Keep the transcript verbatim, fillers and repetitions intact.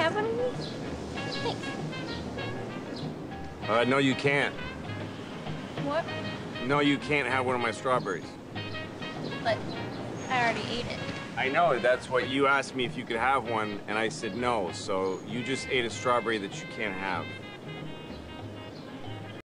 have one of these? Thanks. Uh, no, you can't. What? No, you can't have one of my strawberries. But I already ate it. I know, that's what you asked me if you could have one, and I said no, so you just ate a strawberry that you can't have.